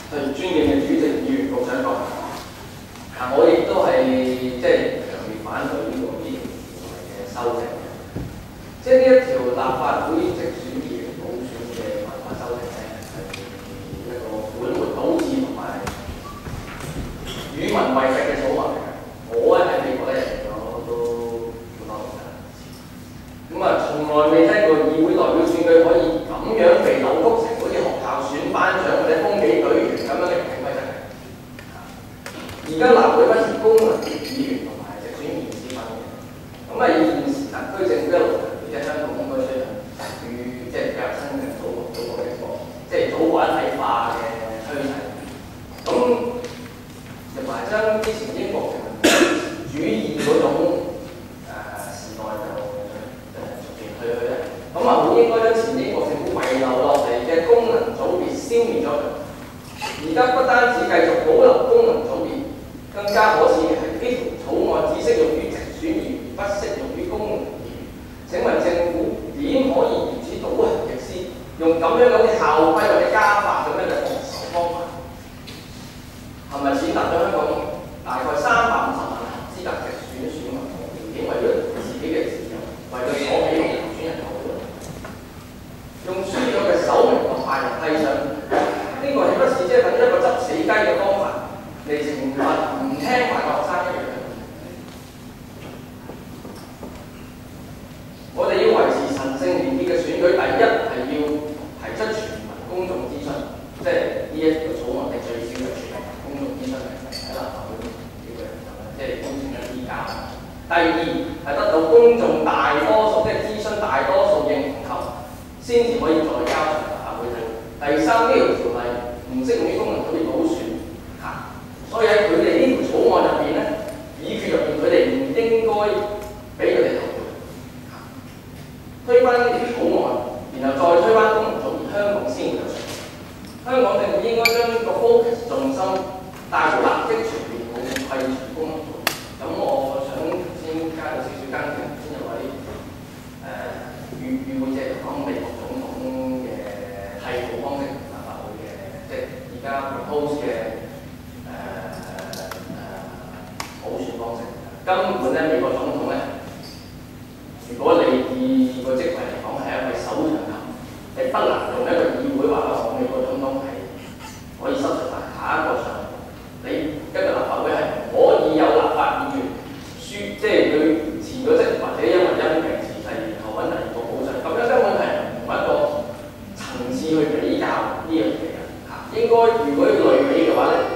尊敬嘅主席、議員、局長講，我亦都係即係強烈反對呢個議員條例嘅修正嘅。即係呢一條立法會直選議員補選嘅辦法修正咧，係一個本末倒置同埋與民為敵嘅草案嚟嘅。我咧喺美國咧嚟咗都好多年啦，咁從來未聽過議會代表選舉可以咁樣被扭曲成好似學校選班長或者風紀隊員咁樣嘅遊戲規則嘅。而家立會不是功能議員同埋直選議員之分嘅。以現時特區政府一路強調，即係香港應該推行與即係比較親近祖國嘅一個即係祖國一體化嘅趨勢。咁同埋將之前英國殖民主義嗰種時代就逐漸退去咧。好應該將前英國政府遺留落嚟嘅功能組別消滅咗佢。而家不單止繼續保留功能組別，更加可恥嘅係呢條草案只適用於直選議員，不適用於功能議員。請問政府點可以如此倒行逆施，用咁樣嘅校規或者加法咁樣嘅防守方法？係咪踐踏咗香港大概350萬合資格直選選民嘅條件，為咗自己嘅自由，為咗所喜嘅候選人投票？用輸咗嘅首名同排名替上，呢個豈不是即係等一個執死雞嘅方法嚟懲罰唔聽話嘅學生一樣？我哋要維持神聖廉潔嘅選舉，第一係要提出全民公眾諮詢，即係呢一個草案係最少嘅全民公眾諮詢嚟喺立法會呢個即係公眾嘅依家。第二係得到公眾大多數，即係諮詢大多數認同後，先至可以再交上立法會睇。第三，呢條條例唔適用於功能組別補選所以喺佢哋呢條草案入邊咧，議決入邊佢哋唔應該俾佢哋投票。推翻呢條草案，然後再推翻功能組別，香港先會有出路。香港政府應該將個 focus 重心帶到立即全面普選廢除功能組別。咁我想先加到少少跟進，先有位與會者講美國總統嘅替補方式立法會嘅，即係而家 propose 嘅普選方式。根本咧，美國總統咧，如果你以個職位嚟講係一位首長級，你不能用一個議會話我美國總統係可以失職，下一個上你一個立法會係唔可以有立法議員輸，即係佢辭咗職或者因為因病辭世，然後揾第二個補上，咁樣根本係唔同一個層次去比較呢樣嘢嘅。應該如果要類比嘅話咧。